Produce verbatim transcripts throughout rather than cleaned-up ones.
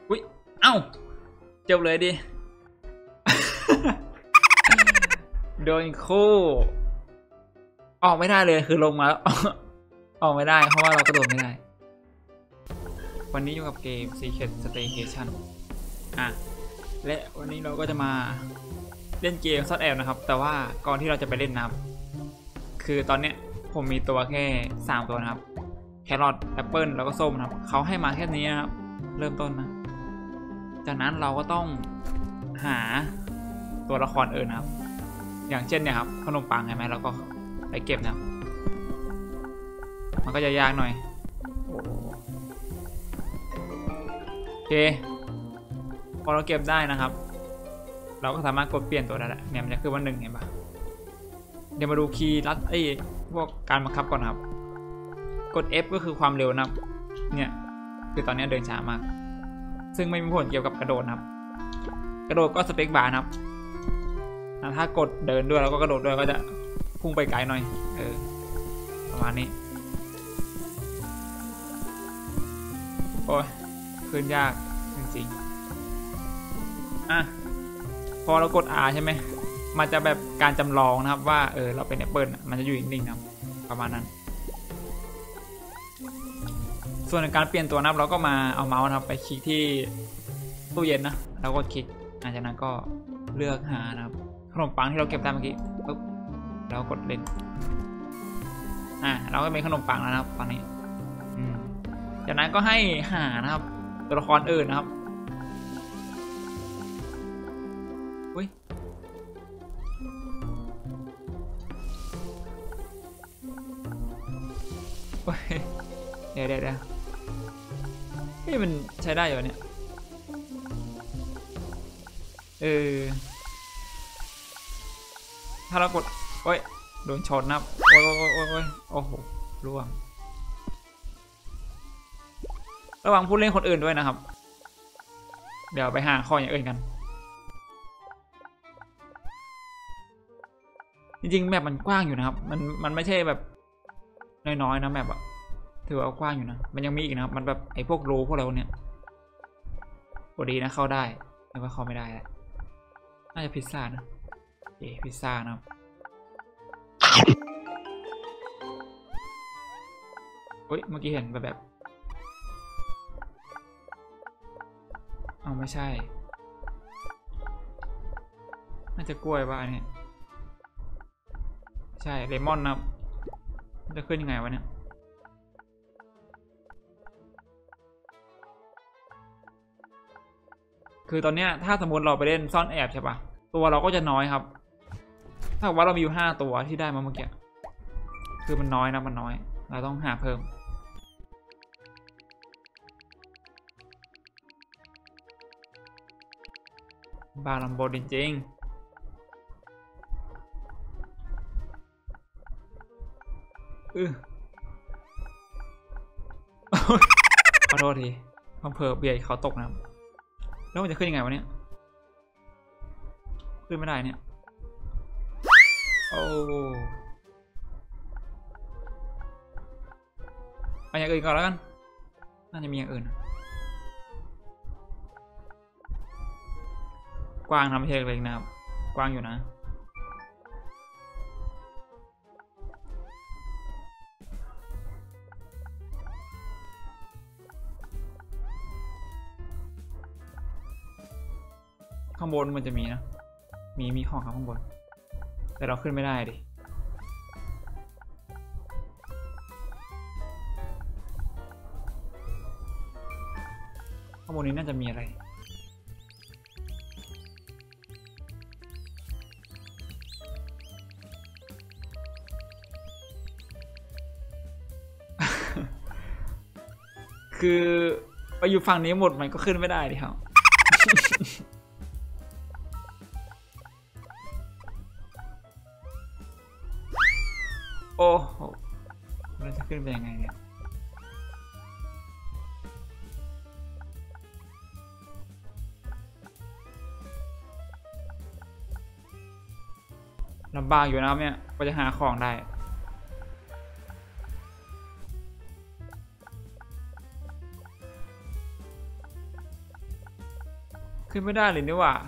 อุ้ยเอ้าจบเลยดิ โดนคู่ออกไม่ได้เลยคือลงมาแล้ว ออกไม่ได้เพราะว่าเรากระโดดไม่ได้วันนี้อยู่กับเกม Secret Staycation อ่ะและวันนี้เราก็จะมาเล่นเกมซ่อนแอบนะครับแต่ว่าก่อนที่เราจะไปเล่นนะครับคือตอนเนี้ยผมมีตัวแค่สามตัวนะครับแครอทแอปเปิลแล้วก็ส้มนะครับเขาให้มาแค่นี้นะครับเริ่มต้นนะจากนั้นเราก็ต้องหาตัวละครอื่นนะครับอย่างเช่นเนี่ยครับขนมปังใช่ไหมแล้วก็ไปเก็บนะครับมันก็จะยากหน่อยโอเคพอเราเก็บได้นะครับเราก็สามารถกดเปลี่ยนตัวได้แหละเนี่ยมันจะขึ้นว่าหนึ่งเห็นปะเดี๋ยวมาดูคีย์ลัดไอ้พวกการบังคับก่อนนะครับกด F ก็คือความเร็วนะครับเนี่ยคือตอนนี้เดินช้ามากซึ่งไม่มีผลเกี่ยวกับกระโดดนะครับกระโดดก็สเปคบาร์นะครับถ้ากดเดินด้วยแล้วก็กระโดดด้วยก็จะพุ่งไปไกลหน่อยเออประมาณนี้โอ้ยขึ้นยากจริงๆอ่ะพอเรากด R ใช่ไหมมันจะแบบการจำลองนะครับว่าเออเราเป็นแอปเปิลมันจะอยู่นิ่งๆนะครับประมาณนั้นส่วนในการเปลี่ยนตัวนะครับเราก็มาเอาเมาส์นะครับไปคลิกที่ตู้เย็นนะแล้วก็คลิกหลังจากนั้นก็เลือกหานะครับขนมปังที่เราเก็บได้เมื่อกี้ปุ๊บแล้วกดเล่นอ่ะเราก็เป็นขนมปังแล้วนะครับตอนนี้อืมจากนั้นก็ให้หานะครับตัวละครอื่นนะครับอุ้ยเดี๋ยวเดี๋ยวเดี๋ยวนี่มันใช้ได้อยู่เนี่ยเออถ้าเรากดโอ้ยโดนชนนะครับโอ้ยโอ้ยโอ้ยโอ้ยโอ้โหร่วงระวังผู้เล่นคนอื่นด้วยนะครับเดี๋ยวไปหาข้ออย่างอื่นกันจริงๆแมปมันกว้างอยู่นะครับมันมันไม่ใช่แบบน้อยๆนะแมปอะถือว่ากว้างอยู่นะมันยังมีอีกนะครับมันแบบไอ้พวกรูพวกเราเนี่ยโอดีนะเข้าได้แต่ว่าเข้าไม่ได้แหละน่าจะพิซซ่านะเอ๊พิซซ่านะครับเฮ้ยเมื่อกี้เห็นแบบแบบเอาไม่ใช่น่าจะกล้วยว่าอันนี้ใช่เลมอนนะครับจะขึ้นยังไงวะเนี่ยคือตอนเนี้ยถ้าสมมติเราไปเล่นซ่อนแอบใช่ปะตัวเราก็จะน้อยครับถ้าว่าเรามีอยู่ห้าตัวที่ได้มาเมื่อกี้คือมันน้อยนะมันน้อยเราต้องหาเพิ่มบาลัมโบจริงๆอือขอโทษทีอำเภอเบียร์เขาตกนะครับแล้วมันจะขึ้นยังไงวะเนี่ยขึ้นไม่ได้เนี่ยโอ้เอาอย่างอื่นก่อนแล้วกันน่าจะมีอย่างอื่นกว้างนะไม่ใช่เล็กนะครับกว้างอยู่นะข้างบนมันจะมีนะมีมีของข้างบนแต่เราขึ้นไม่ได้ดิข้างบนนี้น่าจะมีอะไรคือไปอยู่ฝั่งนี้หมดมันก็ขึ้นไม่ได้ดิครับ โอ้โหเราจะขึ้นไปยังไงเนี่ยลำบากอยู่นะครับเนี่ยก็จะหาของได้ โขึ้นไม่ได้เลยนี่หว่า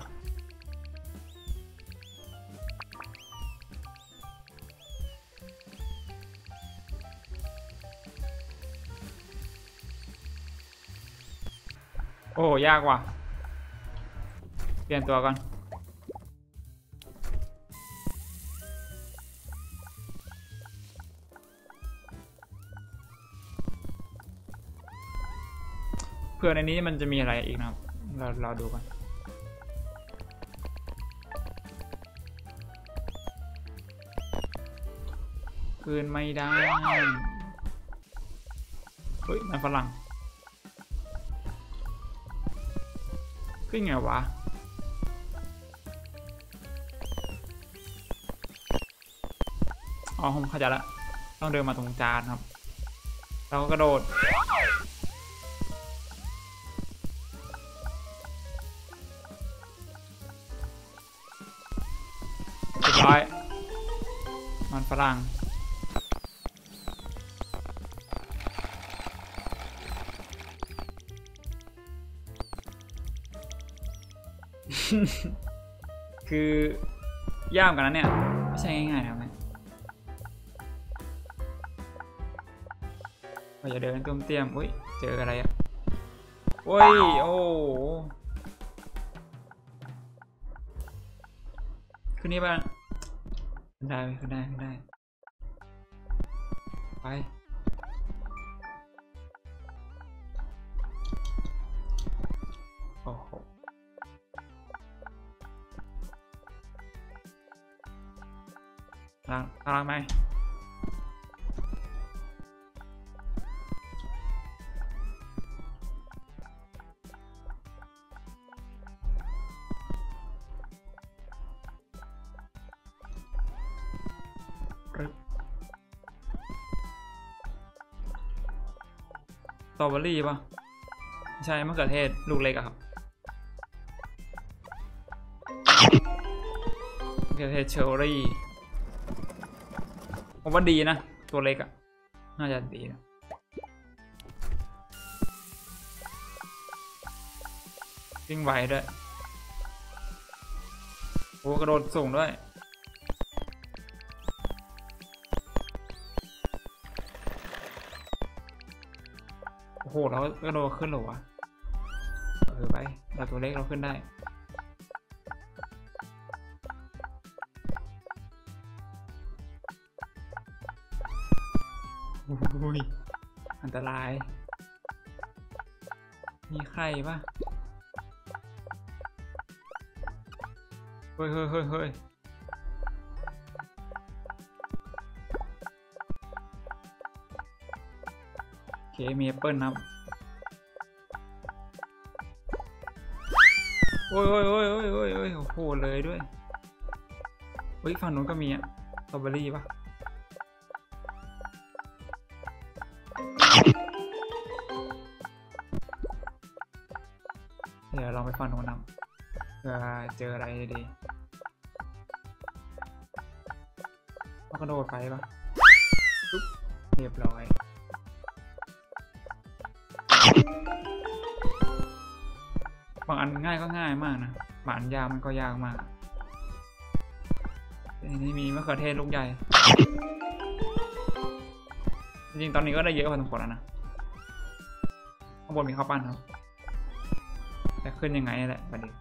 โอ้ยากว่ะเปลี่ยนตัวก่อนเพื่อในนี้มันจะมีอะไรอีกนะครับเราเราดูกันคืนไม่ได้เฮ้ยมันฝรั่งขึ้นไงวะอ๋อผมเข้าใจละต้องเดินมาตรงจานครับเราก็กระโดดเรียบร้อยมันฝรั่งคือย่ามกันนะเนี่ยไม่ใช่ง่ายๆนะแม่เราอย่าเดินตุ้มเตี้ยมอุ้ยเจออะไรอ่ะโอ้ยโอ้ขึ้นนี่บ้างขึ้นได้ขึ้นได้ขึ้นได้ไปโอ้โหล้างล้างไหมสตรอเบอรี่ป่ะใช่มะเขือเทศลูกเล็กอะครับมะเขือเทศเชอร์รี่ผมว่าดีนะตัวเล็กอะน่าจะดีนะวิ่งไวด้วยโอ้กระโดดสูงด้วยโอ้โหเรากระโดดขึ้นหรอวะเออไปเราตัวเล็กเราขึ้นได้อุ้ยอันตรายมีใครปะเฮ้ยเฮ้ยเฮ้ยเฮ้ยโอเคมีแอปเปิลนะครับโอ้ยโอ้ยโอ้ยโอ้ยโอ้ยโอ้ยโอ้โหเลยด้วยเฮ้ยฝั่งนู้นก็มีอะสตรอเบอรี่ปะเดี๋ยวลองไปฟังโน้นนำเพื่อเจออะไรดีเรากระโดดไปปะปุ๊บเรียบร้อยบางอันง่ายก็ง่ายมากนะบางอันยากมันก็ยากมากนี่มีมะเขือเทศลูกใหญ่จริงๆตอนนี้ก็ได้เยอะพอสมควรแล้วนะข้างบนมีข้าวปั้นครับแต่ขึ้นยังไงแหละประเด็น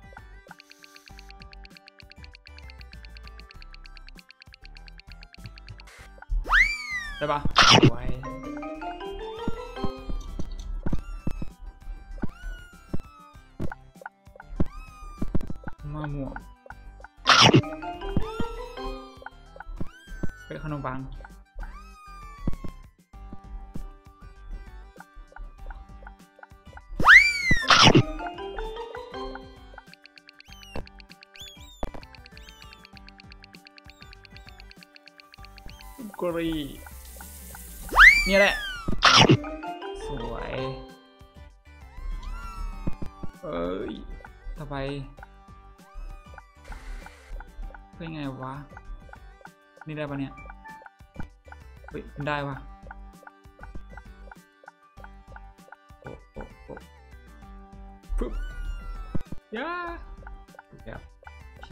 ได้ปะไว้มาหมวกเป็นขนมปังกรีนี่แหละสวยเอ้ยต่อไปเป็นไงวะนี่ได้ปะเนี่ยเฮ้ยได้ปะโอ้โอ้โอ้ปึ๊บย่าโอเค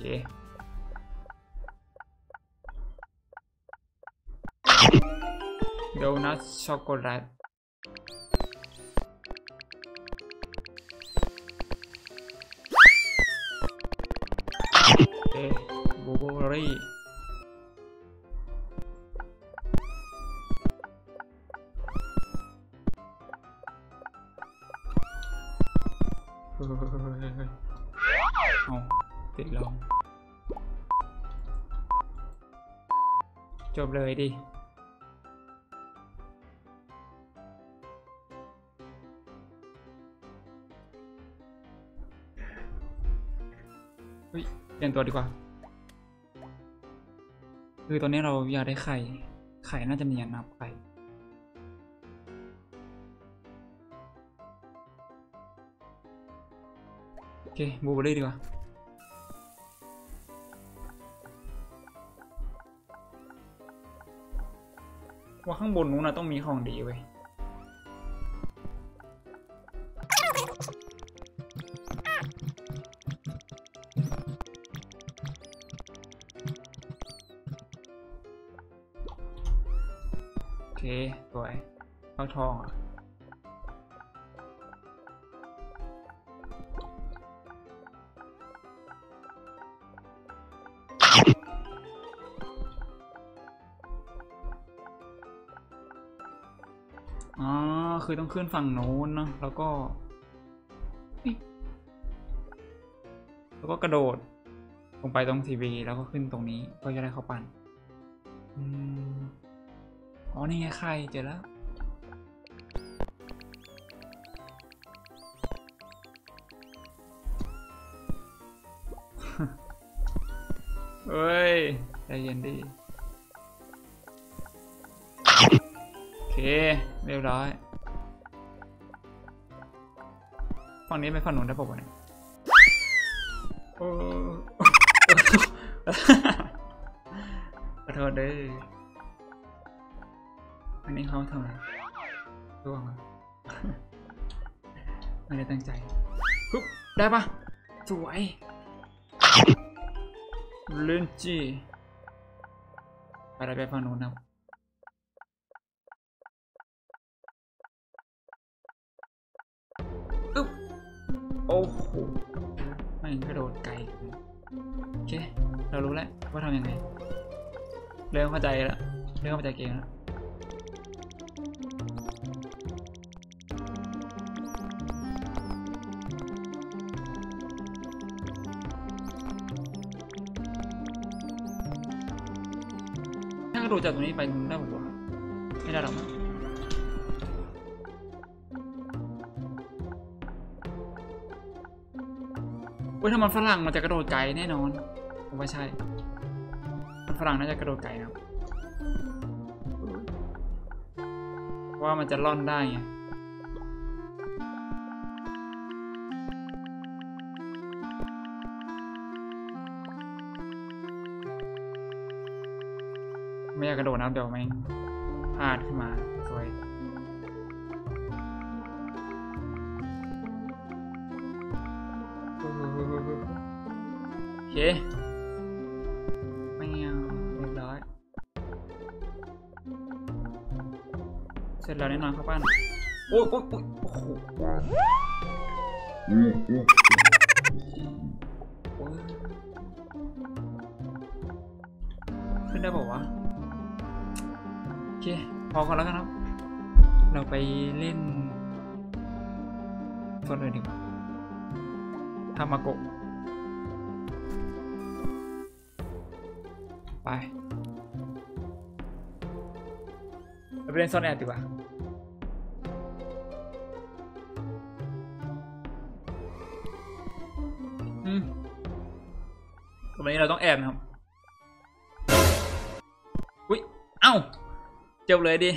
โดนัทช็อกโกแลตเอ๊ะบลูเบอร์รี่เอาติดลองจบเลยดิเฮ้ยเปลี่ยนตัวดีกว่าคือตอนนี้เราอยากได้ไข่ไข่น่าจะมีอย่างนับไข่โอเคบลูเบอร์รี่ดีกว่าว่าข้างบนนู้นนะต้องมีของดีเว้ยโอเคสวยเข้าทองอ่ะอ๋อคือต้องขึ้นฝั่งโน้นเนาะแล้วก็แล้วก็กระโดดลงไปตรงทีวีแล้วก็ขึ้นตรงนี้ก็จะได้เข้าปั่นอืมอ๋อนี่ไงไข่เจอแล้วเฮ้ยใจเย็นดิโอเคเรียบร้อยฝั่งนี้ไปฝั่งนู้นได้ปะวะเนี่ยโอ้ขอโทษด้วยอันนี้เขาทำอะไรร่วงอ่ะไม่ได้ตั้งใจปุ๊บได้ปะสวยเล่นจีไปอะไรไปฝั่งนู้นนะอึ๊บโอ้โหไม่กระโดดไกลโอเคเรารู้แล้วว่าทำยังไงเริ่มเข้าใจแล้วเริ่มเข้าใจเกมแล้วถ้ากระโดดจากตรงนี้ไปได้ผมว่าไม่ได้หรอกมั้งเว้ยถ้ามันฝรั่งมันจะกระโดดไกลแน่นอนผมว่าใช่มันฝรั่งน่าจะกระโดดไกลนะว่ามันจะล่อนได้ไงไม่อยากกระโดดนะเดี๋ยวแม่งพลาดขึ้นมาสวยโอเคไม่เอาเรียบร้อยเสร็จแล้วแน่นอนครับป้านโอ้ยโอ้ยโอ้โหขึ้นได้บอกว่าโอเคพอกันแล้วกันครับเราไปเล่นโซนอื่นดีกว่าทามาโกะไปเราไปเล่นโซนแอดดีกว่าอืมตรงนี้เราต้องแอบนะครับอุ้ยเอ้าจบเลยดิ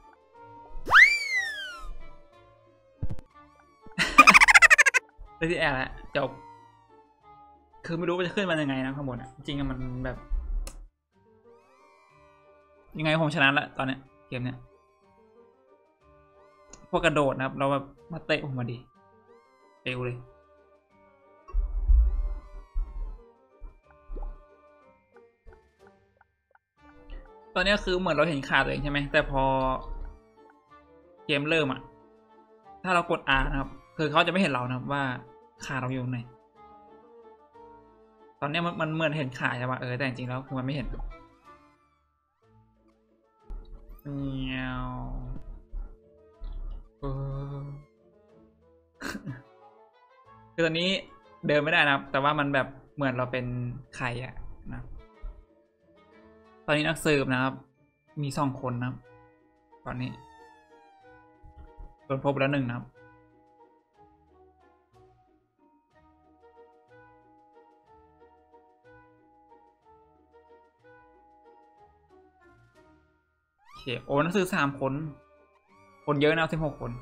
ได้ที่แอร์แล้วจบคือไม่รู้ว่าจะขึ้นมายังไงนะข้างบนอ่ะจริงๆมันแบบยังไงผมชนะละตอนเนี้ยเกมเนี้ยพวกกระโดดนะครับเราแบบมาเตะผมมาดีเร็วเลยตอนนี้คือเหมือนเราเห็นขาตัวเองใช่ไหมแต่พอเกมเริ่มอ่ะถ้าเรากด R นะครับคือเขาจะไม่เห็นเรานะครับว่าขาเราอยู่ไหนตอนนี้มันมันเหมือนเห็นขาใช่ปะเออแต่จริงๆแล้วคือมันไม่เห็นเงี้ยวเออ คือตอนนี้เดินไม่ได้นะครับแต่ว่ามันแบบเหมือนเราเป็นใครอะนะตอนนี้นักสืบนะครับ มีสองคนนะครับตอนนี้โดนพบแล้วหนึ่งนะครับโอเคโอ้นักสืบสามคน คนเยอะนะสิบหกคน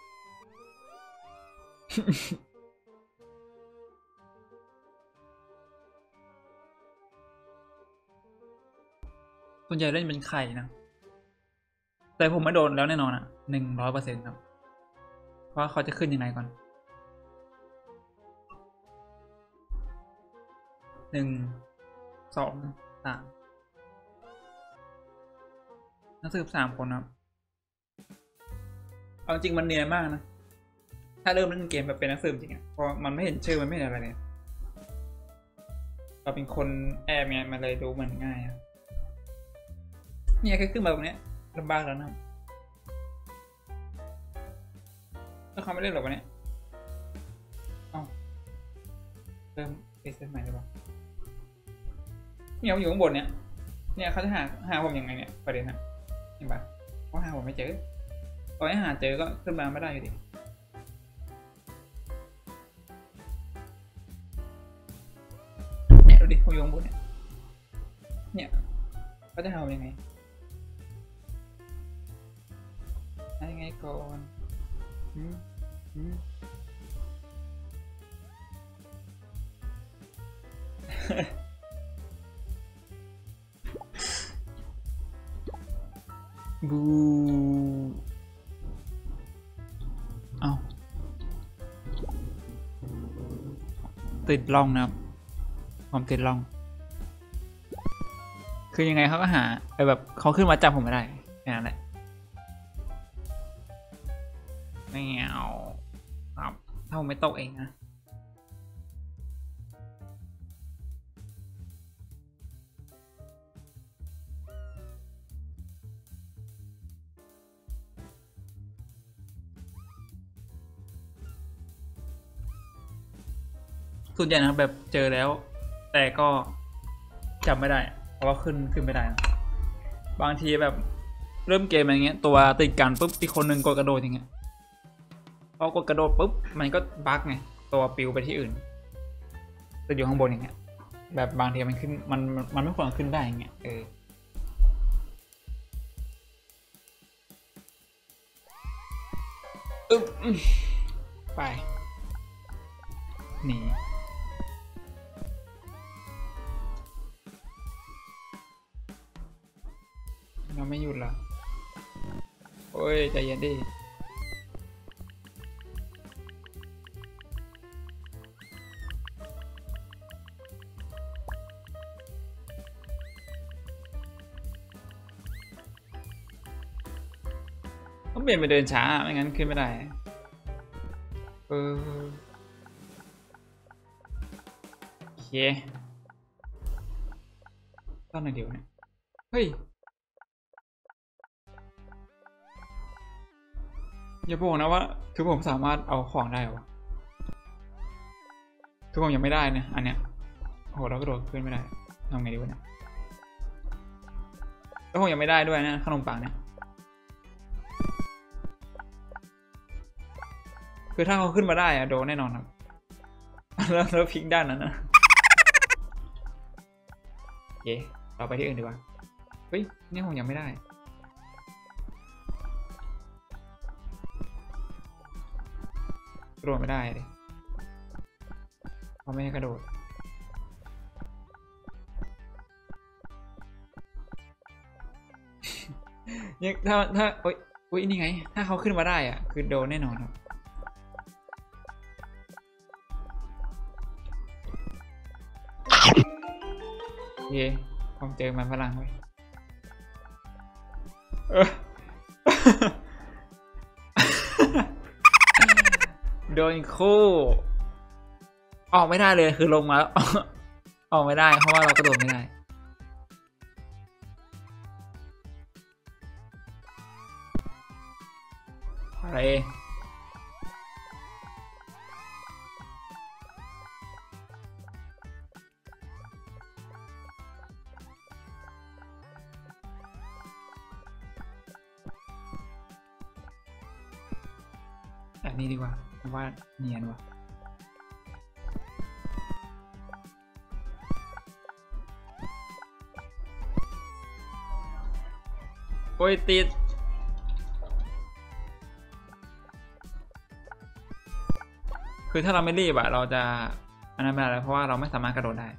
ส่วนใหญ่เล่นเป็นไข่นะ แต่ผมไม่โดนแล้วแน่นอนอ่ะหนึ่งร้อยเปอร์เซ็นต์ครับว่าเขาจะขึ้นยังไงก่อนหนึ่งสองสามนักสืบสามคนครับเอาจริงมันเนียนมากนะถ้าเริ่มเล่นเกมแบบเป็นนักสืบจริงอ่ะเพราะมันไม่เห็นชื่อมันไม่เห็นอะไรเลยเราเป็นคนแอบไงมันเลยดูเหมือนง่ายอ่ะเนี่ยแค่ขึ้นมาตรงเนี้ยลำบากแล้วนะแล้วเขาไม่เล่นหรอวะเนี่ยเอ้าเริ่มเซตใหม่หรือเปล่าเนี่ยอยู่ข้างบนเนี่ยเนี่ยเขาจะหาหาผมยังไงเนี่ยประเด็นนะเห็นปะเขาหาผมไม่เจอตอนนี้หาเจอก็ขึ้นมาไม่ได้อยู่ดีเนี่ยดูดิผมอยู่ข้างบนเนี่ยเนี่ยเขาจะหาผมยังไงยังไงก่อนอืมอืม บูเอาติดล่องนะครับผมติดล่องคือยังไงเขาก็หาไอแบบเขาขึ้นมาจับผมไม่ได้แค่นั้นแหละไม่เอาครับถ้าผมไม่ตกเองนะส่วนใหญ่นะแบบเจอแล้ว แต่ก็จำไม่ได้เพราะว่าขึ้นขึ้นไม่ได้นะบางทีแบบเริ่มเกมอะไรเงี้ยตัวติดกันปุ๊บอีกคนหนึ่งกดกระโดดอย่างเงี้ยพอกดกระโดดปุ๊บมันก็บั๊กไงตัวปิวไปที่อื่นติดอยู่ข้างบนอย่างเงี้ยแบบบางทีมันขึ้นมันมันไม่ควรขึ้นได้อย่างเงี้ยเอออึ๊บไปหนีเราไม่หยุดละโอ้ยใจเย็นดิต้องเปลี่ยนไปเดินช้าไม่งั้นขึ้นไม่ได้เออโอเคตอนไหนเดี๋ยวเนี่ยเฮ้ยอย่าบอกนะว่าคือผมสามารถเอาของได้วะคือผมยังไม่ได้เนี่ยอันเนี้ยโอ้โหเราก็โดดขึ้นไม่ได้ทำไงดีวะเนี่ยแล้วผมยังไม่ได้ด้วยนะขนมปังเนี่ยคือถ้าเขาขึ้นมาได้อะโดนแน่นอนครับแล้วแล้วพลิกด้านนั้นนะโอเคเราไปที่อื่นดีกว่าเฮ้ยนี่ผมยังไม่ได้กระโดดไม่ได้เลยเขาไม่ให้กระโดดเนี่ยถ้าถ้าโอ๊ยอุ๊ยนี่ไงถ้าเขาขึ้นมาได้อ่ะคือโดนแน่นอนครับโอเคผมเจอมันพลังไว้โดนคู่ออกไม่ได้เลยคือลงมาแล้วออกไม่ได้เพราะว่าเรากระโดดไม่ได้อะไรแบบนี้ดีกว่าเพราะว่าเนียนว่ะโอ้ยติดคือถ้าเราไม่รีบอะเราจะอันนั้นไม่ได้เพราะว่าเราไม่สามารถกระโดดได้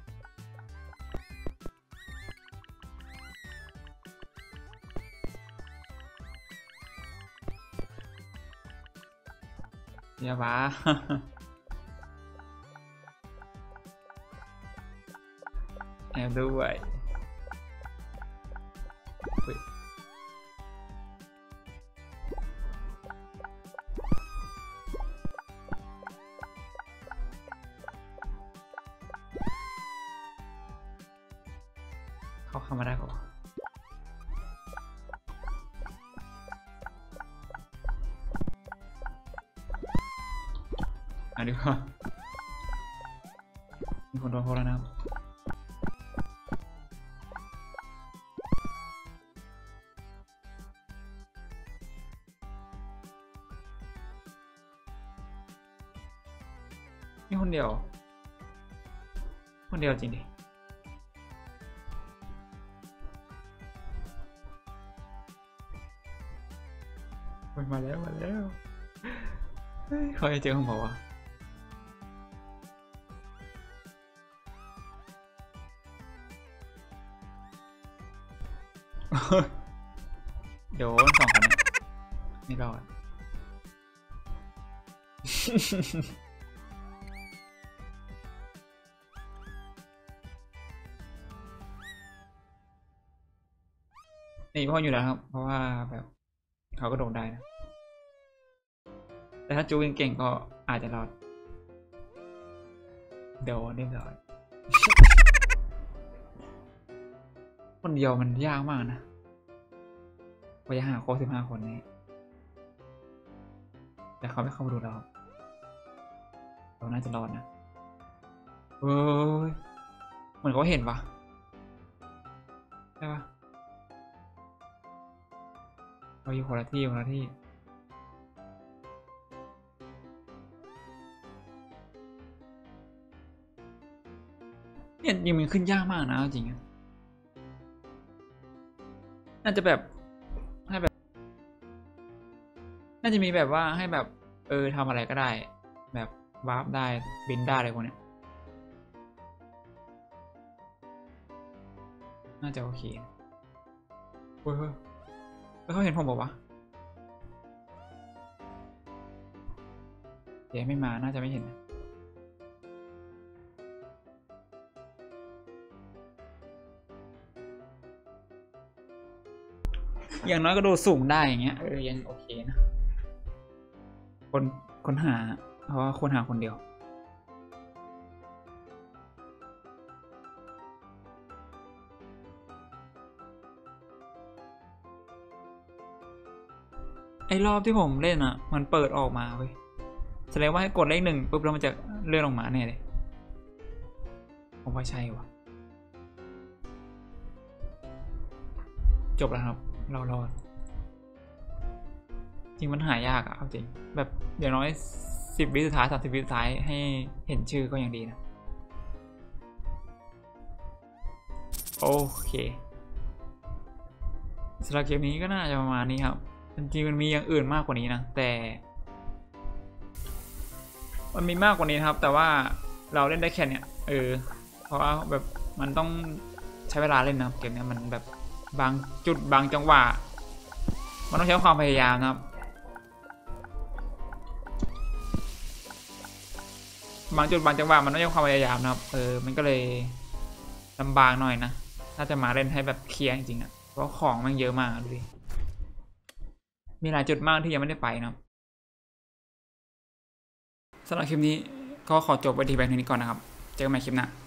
เดี๋ยวบ้าแอบด้วยเขาเข้ามาได้ปะอ่ะดีกว่ามีคนโดนโทษแล้วนะครับนี่คนเดียวคนเดียวจริงดิมาแล้วมาแล้วเขาจะเจอของผมวะโดนสองคนไม่รอดนี่พ่ออยู่แล้วครับเพราะว่าแบบเขาก็โดนได้นะแต่ถ้าจูงเก่งๆก็อาจจะรอดโดนเรียบร้อยคนเดียวมันยากมากนะพยายามหาโค้ชสิบห้าคนนี้แต่เขาไม่เข้ามาดูเราเราน่าจะรอดนะเฮ้ยเหมือนเขาเห็นปะใช่ปะเราอยู่คนละที่คนละที่เนี่ยยิงมันขึ้นยากมากนะจริงน่าจะแบบให้แบบน่าจะมีแบบว่าให้แบบเออทำอะไรก็ได้แบบวาร์ปได้บินได้อะไรพวกนี้น่าจะโอเคเฮ้ยแล้วเขาเห็นผมบอกว่าเดี๋ยวไม่มาน่าจะไม่เห็นอย่างน้อยก็โดดสูงได้อย่างเงี้ยเออยังโอเคนะคนคนหาเพราะว่าคนหาคนเดียวไอ้รอบที่ผมเล่นอ่ะมันเปิดออกมาเว้ยแสดงว่าให้กดเลขหนึ่งปุ๊บแล้วมันจะเลื่อนลงมาแน่เลยผมว่าใช่วะจบแล้วครับเรารอดจริงมันหายากอะเอาจริงแบบอย่างน้อยสิบวิสุดท้ายสามสิบวิสุดท้ายให้เห็นชื่อก็ยังดีนะโอเคสำหรับเกมนี้ก็น่าจะประมาณนี้ครับจริงๆมันมีอย่างอื่นมากกว่านี้นะแต่มันมีมากกว่านี้ครับแต่ว่าเราเล่นได้แค่เนี้ยเออเพราะว่าแบบมันต้องใช้เวลาเล่นนะเกมนี้มันแบบบางจุดบางจังหวะมันต้องใช้ความพยายามนะครับบางจุดบางจังหวะมันต้องใช้ความพยายามนะครับเออมันก็เลยลำบากหน่อยนะถ้าจะมาเล่นให้แบบเคลียร์จริงๆอ่ะเพราะของมันเยอะมากดูดิมีหลายจุดมากที่ยังไม่ได้ไปนะครับสำหรับคลิปนี้ก็ขอจบไว้ที่แบบนี้ก่อนนะครับเจอกันใหม่คลิปหน้า